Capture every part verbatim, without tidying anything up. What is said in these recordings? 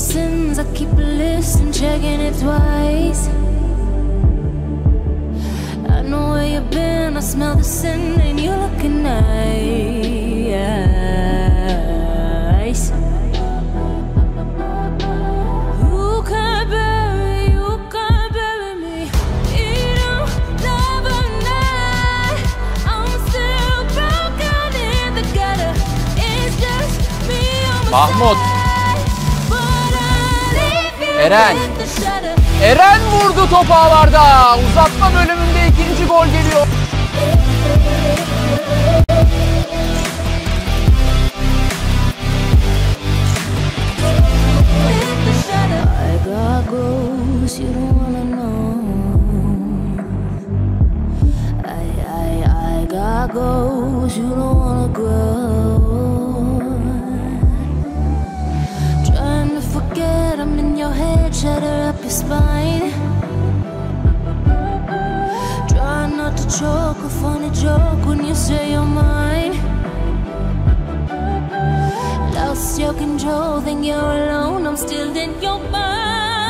sins, I keep a list and checking it twice. I know where you've been, I smell the sin, and you're looking nice. You can't bury, you can't bury me. You don't love a night. I'm still broken in the gutter. It's just me on my Mahmut. side. Eren. Eren vurdu top ağlarda. Uzatma bölümünde ikinci gol geliyor. Shudder up your spine. Try not to choke, a funny joke when you say you're mine. Lost your control, think you're alone, I'm still in your mind.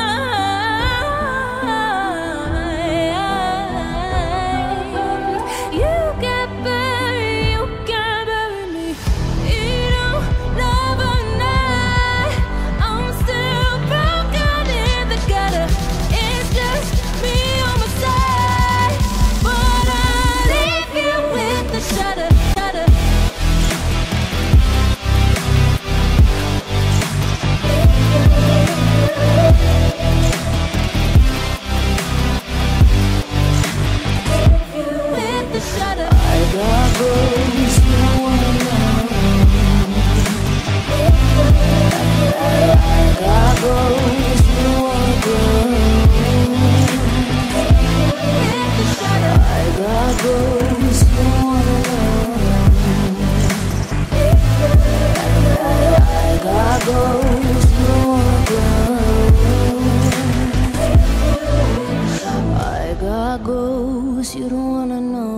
You can't bury, you can't bury me. You don't love a night. I'm still broken in the gutter. It's just me on my side. But I leave you with the shudder, shudder. With the shudder. I got goals, you don't wanna know. I, I got goals, you don't wanna go. With the shudder. I got goals, you don't wanna know. I, I got goals, you don't wanna go. I got goals, you don't wanna know.